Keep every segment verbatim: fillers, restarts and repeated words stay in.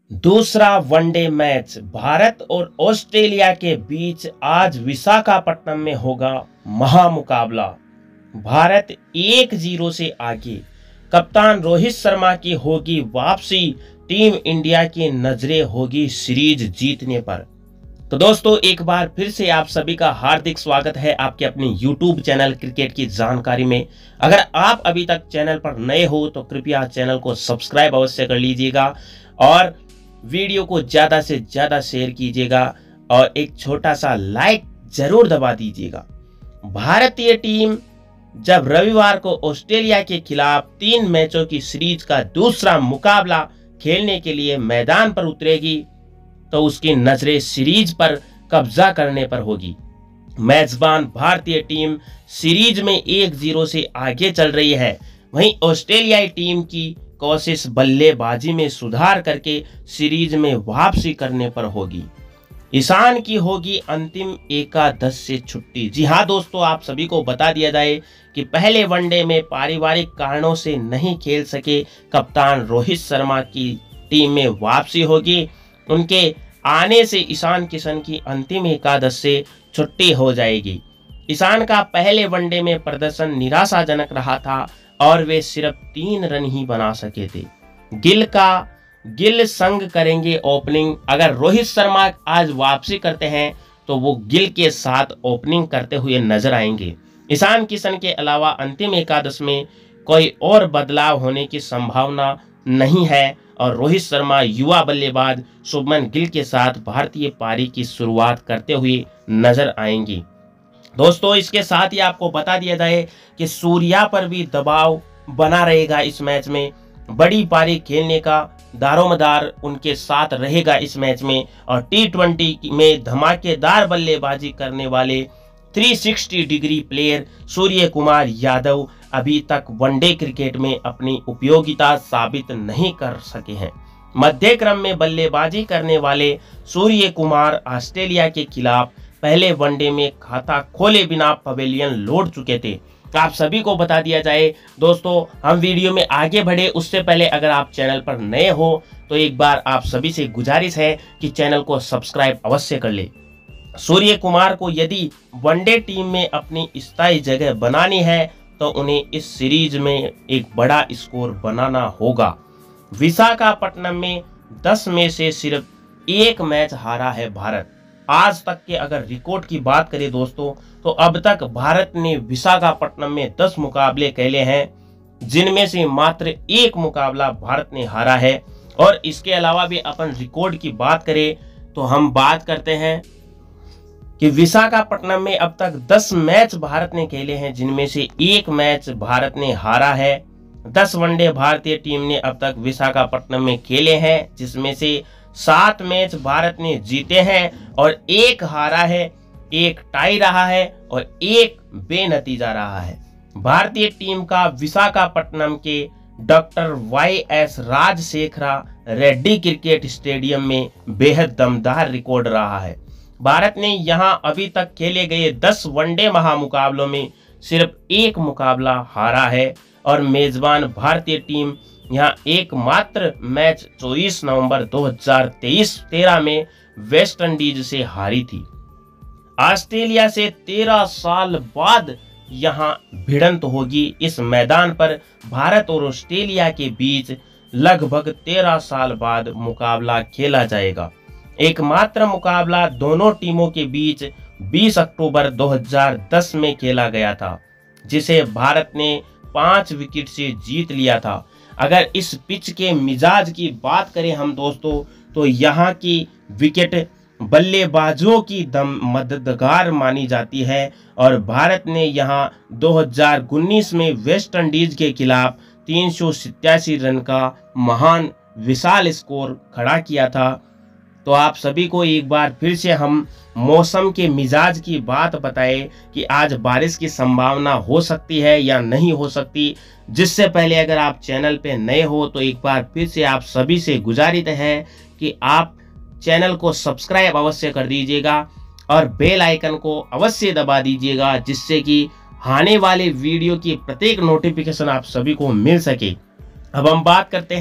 दूसरा one day match Bharat और Australia के बीच आज विशाखापट्टनम में होगा महामुकाबला। भारत एक जीरो से आगे, कप्तान रोहित शर्मा की होगी वापसी, टीम इंडिया की नजरें होगी सीरीज जीतने पर। तो दोस्तों, एक बार फिर से आप सभी का हार्दिक स्वागत है आपके अपने यूट्यूब चैनल क्रिकेट की जानकारी में। अगर आप अभी तक चैनल पर नए हो तो कृपया चैनल को सब्सक्राइब अवश्य कर लीजिएगा और वीडियो को ज्यादा से ज्यादा शेयर कीजिएगा और एक छोटा सा लाइक जरूर दबा दीजिएगा। भारतीय टीम जब रविवार को ऑस्ट्रेलिया के खिलाफ तीन मैचों की सीरीज का दूसरा मुकाबला खेलने के लिए मैदान पर उतरेगी तो उसकी नजरें सीरीज पर कब्जा करने पर होगी। मेजबान भारतीय टीम सीरीज में एक जीरो से आगे चल रही है, वहीं ऑस्ट्रेलियाई टीम की कोशिश बल्लेबाजी में सुधार करके सीरीज में वापसी करने पर होगी। ईशान की होगी अंतिम एकादश से छुट्टी। जी हाँ दोस्तों, आप सभी को बता दिया जाए कि पहले वनडे में पारिवारिक कारणों से नहीं खेल सके कप्तान रोहित शर्मा की टीम में वापसी होगी। उनके आने से ईशान किशन की अंतिम एकादश से छुट्टी हो जाएगी। ईशान का पहले वनडे में प्रदर्शन निराशाजनक रहा था और वे सिर्फ तीन रन ही बना सके थे। गिल का गिल संग करेंगे ओपनिंग। अगर रोहित शर्मा आज वापसी करते हैं तो वो गिल के साथ ओपनिंग करते हुए नजर आएंगे। ईशान किशन के अलावा अंतिम एकादश में कोई और बदलाव होने की संभावना नहीं है और रोहित शर्मा युवा बल्लेबाज शुभमन गिल के साथ भारतीय पारी की शुरुआत करते हुए नजर आएंगी। दोस्तों, इसके साथ ही आपको बता दिया जाए कि सूर्या पर भी दबाव बना रहेगा। इस मैच में बड़ी पारी खेलने का दारोमदार उनके साथ रहेगा इस मैच में और टी ट्वेंटी में धमाकेदार बल्लेबाजी करने वाले तीन सौ साठ डिग्री प्लेयर सूर्य कुमार यादव अभी तक वनडे क्रिकेट में अपनी उपयोगिता साबित नहीं कर सके हैं। मध्य क्रम में बल्लेबाजी करने वाले सूर्य कुमार ऑस्ट्रेलिया के खिलाफ पहले वनडे में खाता खोले बिना पवेलियन लौट चुके थे। आप सभी को बता दिया जाए दोस्तों, हम वीडियो में आगे बढ़े उससे पहले अगर आप चैनल पर नए हो तो एक बार आप सभी से गुजारिश है कि चैनल को सब्सक्राइब अवश्य कर ले। सूर्य कुमार को यदि वनडे टीम में अपनी स्थायी जगह बनानी है तो उन्हें इस सीरीज में एक बड़ा स्कोर बनाना होगा। विशाखापट्टनम में दस में से सिर्फ एक मैच हारा है भारत। आज तक के अगर रिकॉर्ड की बात करें दोस्तों तो अब तक भारत ने विशाखापट्टनम में दस मुकाबले खेले हैं, जिनमें से मात्र एक मुकाबला भारत ने हारा है। और इसके अलावा भी अपन रिकॉर्ड की बात करें तो हम बात करते हैं कि विशाखापट्टनम में अब तक दस मैच भारत ने खेले हैं, जिनमें से एक मैच भारत ने हारा है। दस वनडे भारतीय टीम ने अब तक विशाखापट्टनम में खेले हैं, जिसमें से सात मैच भारत ने जीते हैं और एक हारा है, एक टाई रहा है और एक बेनतीजा रहा है। भारतीय टीम का विशाखापट्टनम के doctor Y S Rajasekhara Reddy cricket stadium में बेहद दमदार रिकॉर्ड रहा है। भारत ने यहां अभी तक खेले गए दस वनडे महामुकाबलों में सिर्फ एक मुकाबला हारा है और मेजबान भारतीय टीम यहाँ एकमात्र मैच चौबीस नवंबर दो हज़ार तेईस तेरह में वेस्ट इंडीज से हारी थी। ऑस्ट्रेलिया से तेरह साल बाद यहाँ भिड़ंत होगी। इस मैदान पर भारत और ऑस्ट्रेलिया के बीच लगभग तेरह साल बाद मुकाबला खेला जाएगा। एकमात्र मुकाबला दोनों टीमों के बीच बीस अक्टूबर दो हज़ार दस में खेला गया था, जिसे भारत ने पांच विकेट से जीत लिया था। अगर इस पिच के मिजाज की बात करें हम दोस्तों तो यहाँ की विकेट बल्लेबाजों की दम मददगार मानी जाती है और भारत ने यहाँ दो हज़ार उन्नीस में वेस्ट इंडीज के खिलाफ तीन सौ सत्तासी रन का महान विशाल स्कोर खड़ा किया था। तो आप सभी को एक बार फिर से हम मौसम के मिजाज की बात बताएं कि आज बारिश की संभावना हो सकती है या नहीं हो सकती। जिससे पहले अगर आप चैनल पे नए हो तो एक बार फिर से आप सभी से गुजारिश है कि आप चैनल को सब्सक्राइब अवश्य कर दीजिएगा और बेल आइकन को अवश्य दबा दीजिएगा, जिससे कि आने वाले वीडियो की प्रत्येक नोटिफिकेशन आप सभी को मिल सके। अब हम बात करते हैं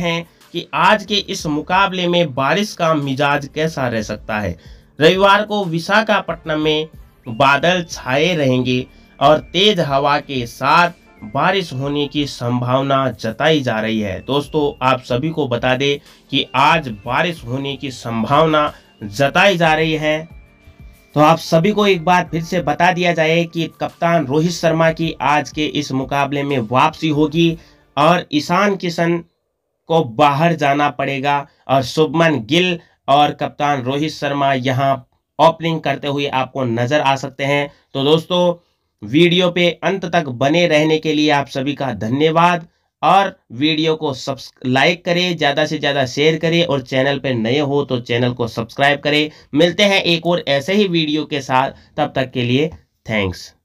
कि आज के इस मुकाबले में बारिश का मिजाज कैसा रह सकता है। रविवार को विशाखापट्टनम में बादल छाए रहेंगे और तेज हवा के साथ बारिश होने की संभावना जताई जा रही है। दोस्तों, आप सभी को बता दें कि आज बारिश होने की संभावना जताई जा रही है। तो आप सभी को एक बार फिर से बता दिया जाए कि कप्तान रोहित शर्मा की आज के इस मुकाबले में वापसी होगी और ईशान किशन को बाहर जाना पड़ेगा और शुभमन गिल और कप्तान रोहित शर्मा यहां ओपनिंग करते हुए आपको नजर आ सकते हैं। तो दोस्तों, वीडियो पे अंत तक बने रहने के लिए आप सभी का धन्यवाद और वीडियो को लाइक करें, ज़्यादा से ज़्यादा शेयर करें और चैनल पे नए हो तो चैनल को सब्सक्राइब करें। मिलते हैं एक और ऐसे ही वीडियो के साथ, तब तक के लिए थैंक्स।